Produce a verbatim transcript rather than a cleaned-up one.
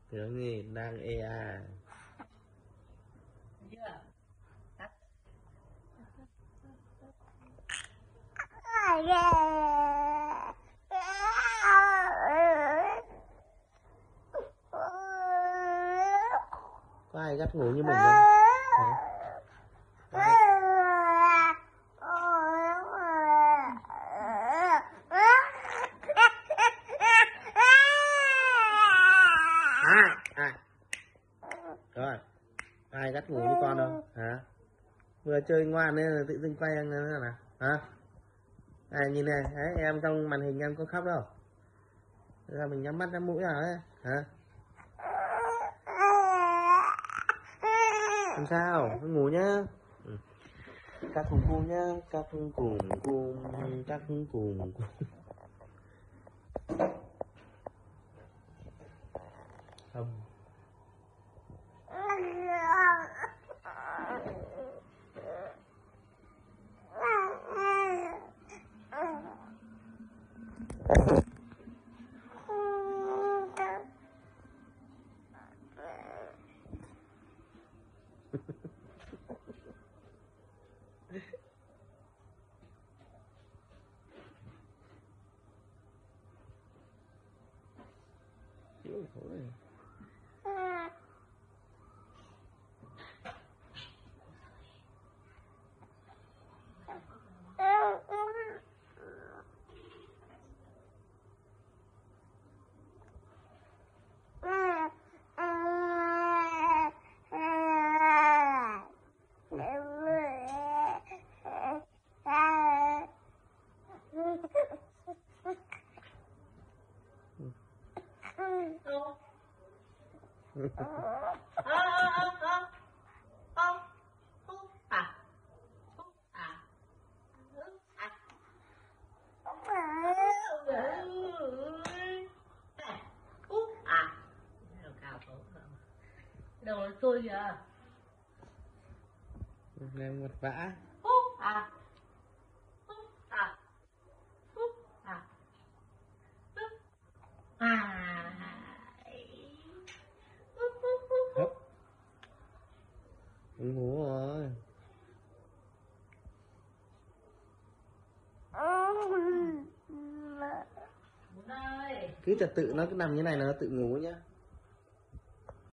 Thiếu gì đang e a. Có ai gắt ngủ như mình không? Hả? À, à. Rồi, ai gắt ngủ như con đâu hả? Vừa chơi ngoan nên là tự dưng quay anh nữa nè hả? À, nhìn này, đấy, em trong màn hình em có khóc đâu. Ra mình nhắm mắt nhắm mũi nào đấy hả? Làm sao? Ngủ nhá. Ừ. Các cùng cu nhá, các cùng cùng cùng, các cùng cùng. Không. Đầu nó trôi kìa. Em vật vã. À. À. À. À. Hấp. Ngủ rồi. Cứ trật tự nó cứ nằm như này là nó tự ngủ nhá.